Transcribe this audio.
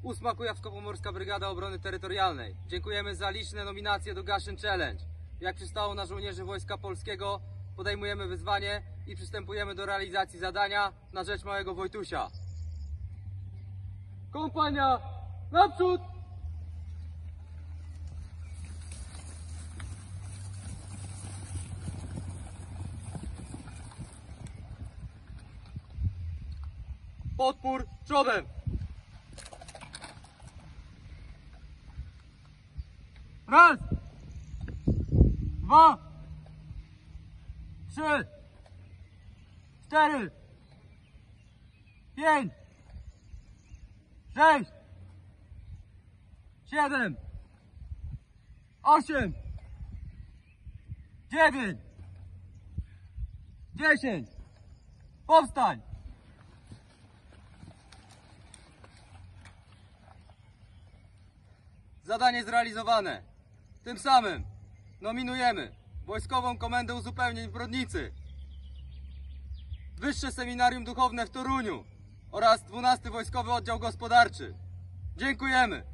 8. Kujawsko-Pomorska Brygada Obrony Terytorialnej. Dziękujemy za liczne nominacje do Gaszyn Challenge. Jak przystało na żołnierzy Wojska Polskiego, podejmujemy wyzwanie i przystępujemy do realizacji zadania na rzecz małego Wojtusia. Kompania, naprzód! Podpór przodem! Raz, dwa, trzy, cztery, pięć, sześć, siedem, osiem, dziewięć, 10. Powstań! Zadanie zrealizowane. Tym samym nominujemy Wojskową Komendę Uzupełnień w Brodnicy, Wyższe Seminarium Duchowne w Toruniu oraz 12. Wojskowy Oddział Gospodarczy. Dziękujemy!